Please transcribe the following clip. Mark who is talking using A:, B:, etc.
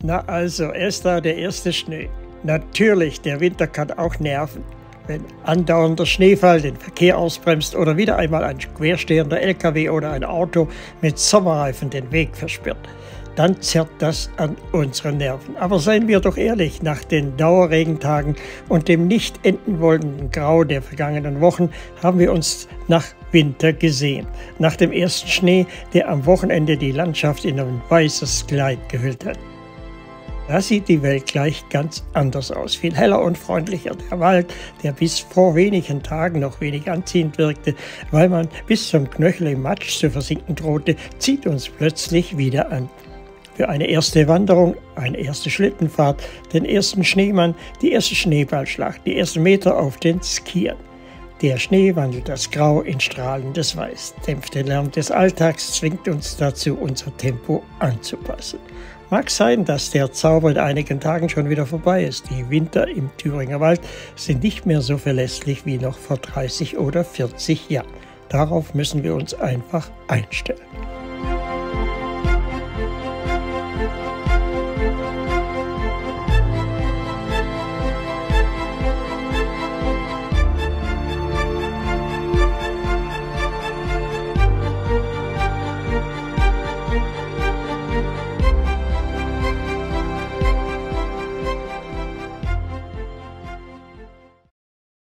A: Na also, erst da der erste Schnee. Natürlich, der Winter kann auch nerven. Wenn andauernder Schneefall den Verkehr ausbremst oder wieder einmal ein querstehender LKW oder ein Auto mit Sommerreifen den Weg versperrt, dann zerrt das an unseren Nerven. Aber seien wir doch ehrlich, nach den Dauerregentagen und dem nicht enden wollenden Grau der vergangenen Wochen haben wir uns nach Winter gesehen. Nach dem ersten Schnee, der am Wochenende die Landschaft in ein weißes Kleid gehüllt hat. Da sieht die Welt gleich ganz anders aus, viel heller und freundlicher. Der Wald, der bis vor wenigen Tagen noch wenig anziehend wirkte, weil man bis zum Knöchel im Matsch zu versinken drohte, zieht uns plötzlich wieder an. Für eine erste Wanderung, eine erste Schlittenfahrt, den ersten Schneemann, die erste Schneeballschlacht, die ersten Meter auf den Skiern. Der Schnee wandelt das Grau in strahlendes Weiß, dämpft den Lärm des Alltags, zwingt uns dazu, unser Tempo anzupassen. Mag sein, dass der Zauber in einigen Tagen schon wieder vorbei ist. Die Winter im Thüringer Wald sind nicht mehr so verlässlich wie noch vor 30 oder 40 Jahren. Darauf müssen wir uns einfach einstellen.